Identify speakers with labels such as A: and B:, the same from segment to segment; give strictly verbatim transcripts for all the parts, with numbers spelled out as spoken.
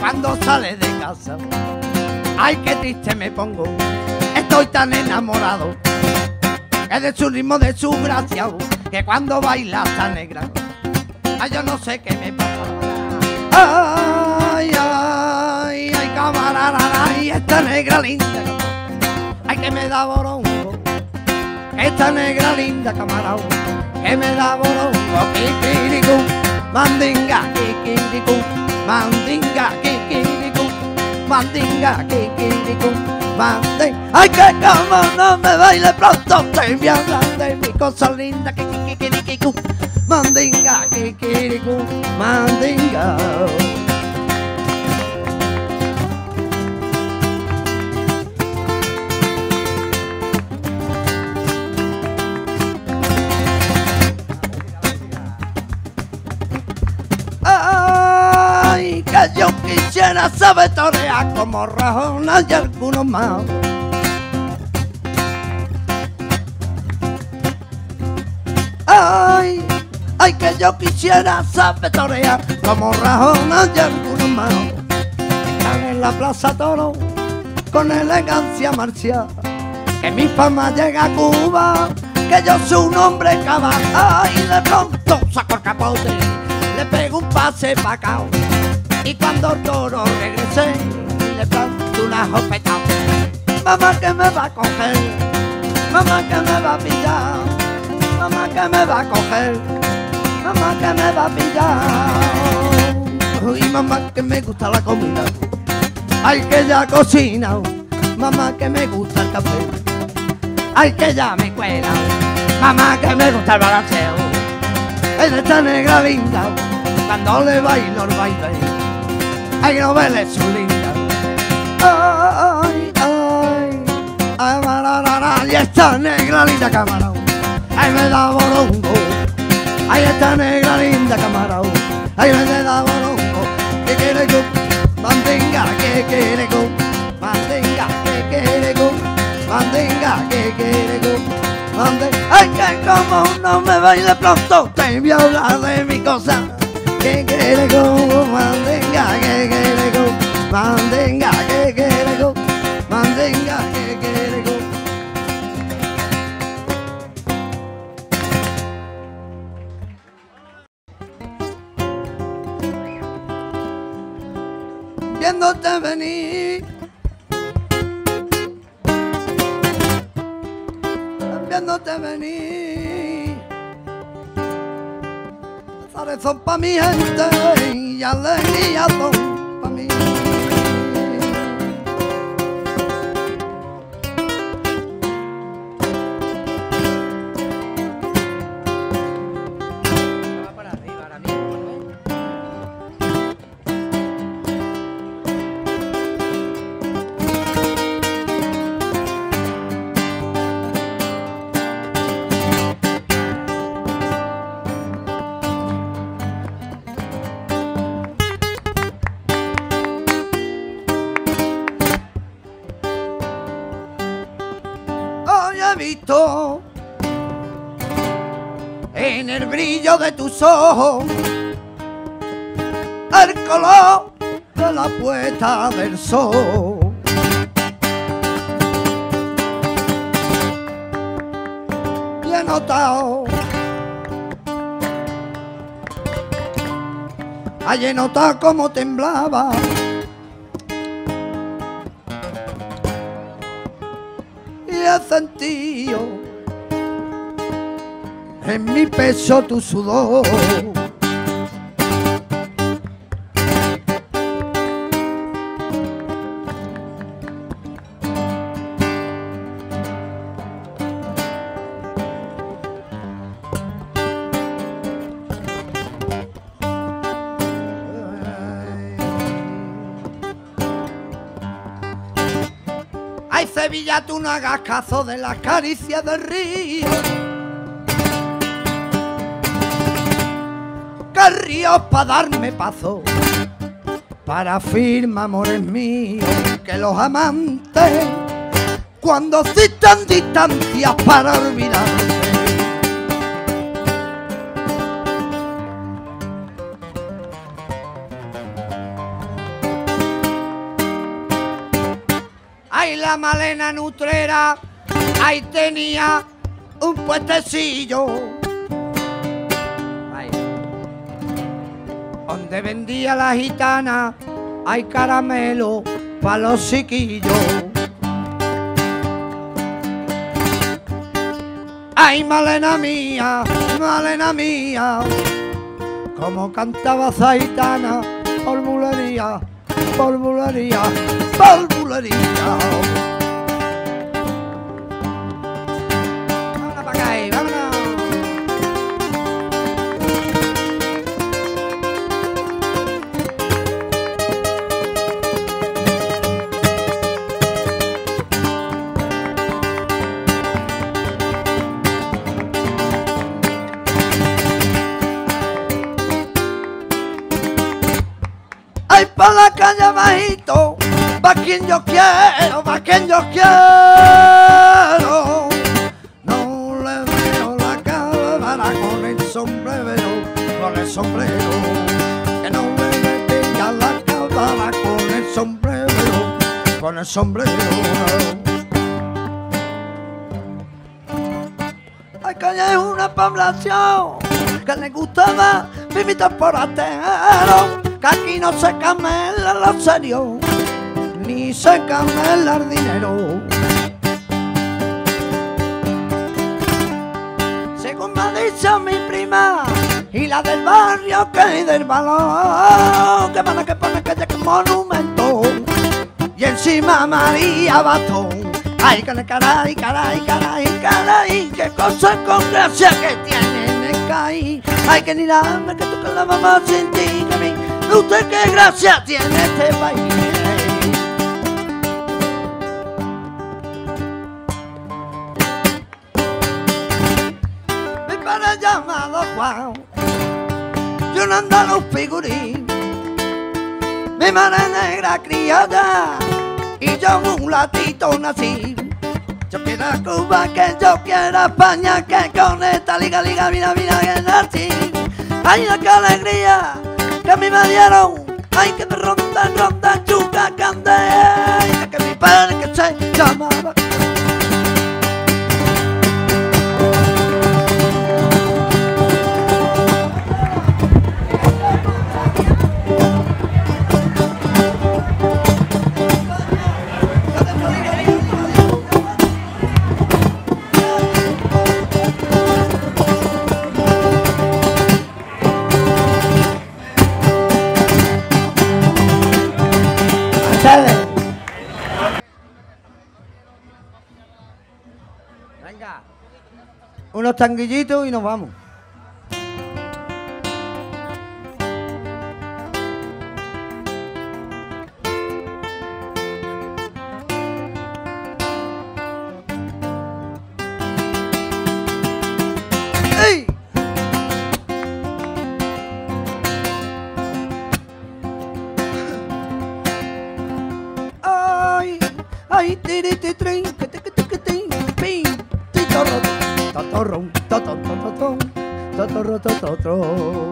A: cuando sale de casa. Ay, qué triste me pongo, estoy tan enamorado, que de su ritmo, de su gracia, que cuando baila esta negra, ay, yo no sé qué me pasa. Ay, ay, ay, camarada, ay, esta negra linda, ay, que me da borongo, esta negra linda, camarada, que me da borongo, kikiriku, mandinga, kikiriku, mandinga, kikiriku, mandinga, kikiriku, mandinga. Ay, que como no me baile pronto, te voy a hablar de mi cosa linda, kikiriku, mandinga, kikiriku, mandinga. Ay, que yo quisiera saber torear como Rajona y algunos más. Ay, ay, que yo quisiera saber torear como Rajona y algunos más. Están en la plaza Toro con elegancia marcial, que mi fama llega a Cuba, que yo soy un hombre cabal. Ay, de pronto saco el capote, le pego un pase pa' acá, y cuando el toro regrese le planto una jopeta. Mamá que me va a coger, mamá que me va a pillar, mamá que me va a coger, mamá que me va a pillar. Uy, mamá que me gusta la comida, ay, que ya cocina, mamá que me gusta el café, ay, que ya me cuela, mamá que me gusta el balanceo. Es de esta negra linda, cuando le bailo el baile, ay, no vele su linda. Ay, ay, ay, mararara, y esta negra linda, camarón, ay, me da borongo, ay, esta negra linda, camarón, ay, me da borongo, que quiere go, mandinga, que quiere go, mandinga, que quiere go, mandinga, que quiere go. Ay, que como no me baile pronto, te voy a hablar de mi cosa. Que quiere go, mandinga, que quiere go, mandinga, que quiere go, mandinga, que quiere go. Viéndote venir, viéndote venir, azares son pa' mi gente y alegría son pa' mí.
B: Va para arriba ahora mismo, ¿no?
A: Hoy he visto en el brillo de tus ojos el color de la puesta del sol. Y he notado, ay, he notado cómo temblaba y he sentido en mi pecho tu sudor. Ay, Sevilla, tú no hagas caso de las caricias del río, que el río es pa' darme paso, para firmar amores míos, que los amantes cuando citan distancias para olvidarse. Ay, la Malena Nutrera, ahí tenía un puestecillo. Ay. Donde vendía la gitana, hay caramelo pa' los chiquillos. Ay, Malena mía, Malena mía, como cantaba esa gitana, por bulería, por bulería, por bulería. Vámonos para acá, eh, vámonos. Ay, pa' la calle bajito, va quien yo quiero, va quien yo quiero. No le veo la cámara con el sombrero, con el sombrero. Que no le vea la cámara con el sombrero, con el sombrero. Ay, calle es una población que le gustaba vivir por atero. Que aquí no se camela lo serio, ni se camela el dinero. Según me ha dicho mi prima y la del barrio que hay del balón, que van a que poner calle con monumento y encima María Batón. Ay, caray, caray, caray, caray, caray, qué cosa con gracia que tienen el caí. Ay, que ni la hambre que tú que la mamá sin ti, que mi usted qué gracia tiene este país. Mi padre llamado Juan, yo no andaluz figurín. Mi madre negra criada y yo un latito nací. Yo quiero a Cuba, que yo quiero a España, que con esta liga, liga, mira, mira, que nací. Ay, qué alegría que a mí me dieron, ay, que me ronda, ronda, chuca, candela, que mi padre que se llamaba. Venga, unos tanguillitos y nos vamos. ¡Ey! Ay, ay, tiri, tiri, tiri, tiri, tiri, tiri, pim. Totorro, totorro, totorro, totorro.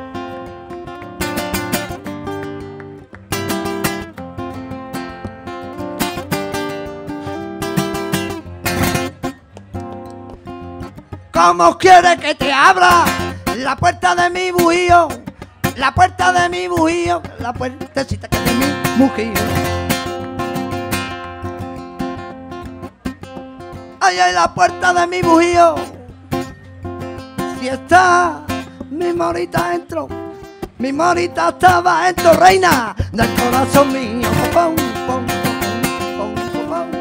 A: ¿Cómo quieres que te abra la puerta de mi bujío? La puerta de mi bujío, la puertecita que es de mi bujío. Ay, ay, la puerta de mi bujío. Si está mi morita dentro, mi morita estaba dentro, reina del corazón mío. Pom, pom, pom, pom, pom.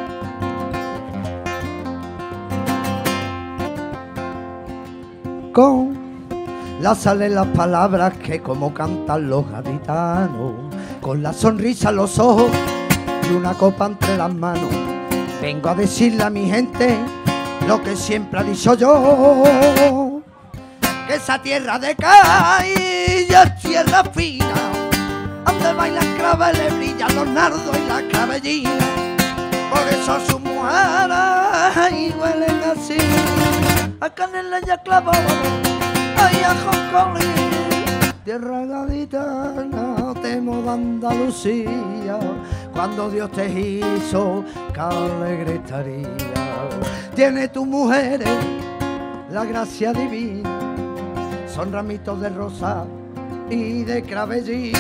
A: Con la salen las palabras que como cantan los gaditanos, con la sonrisa en los ojos y una copa entre las manos. Vengo a decirle a mi gente lo que siempre ha dicho yo, que esa tierra de Cailla es tierra fina, donde bailan claveles, brillan los nardos y las clavellinas. Por eso sus mujeres huelen así, a canela y a clavo, ay, a jonjolí. Tierra gaditana, te cantemos de Andalucía, cuando Dios te hizo, qué alegre estaría. Tiene tu mujer la gracia divina, son ramitos de rosa y de cravellina.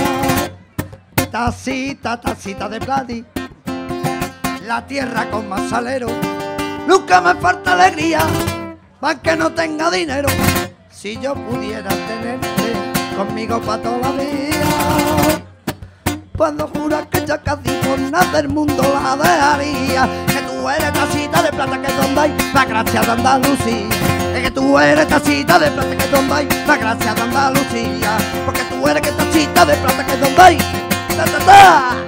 A: Tacita, tacita de plati, la tierra con más salero, nunca me falta alegría, para que no tenga dinero. Si yo pudiera tenerte conmigo pa' toda la vida, cuando juras que ya casi por nada del mundo la dejaría. Que tú eres tacita de plata que donde hay la gracia de Andalucía. Que tú eres tacita de plata que donde hay la gracia de Andalucía. Porque tú eres que tacita de plata que donde hay ta ta ta.